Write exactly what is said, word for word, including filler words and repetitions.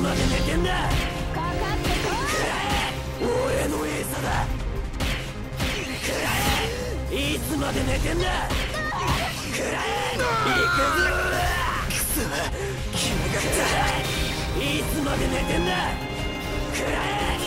まで寝てんだ。かかってこい。俺の餌だ。食らえ。いつまで寝てんだ。食らえ。行くぞ。くそ、決めかけた。いつまで寝てんだ。食らえ。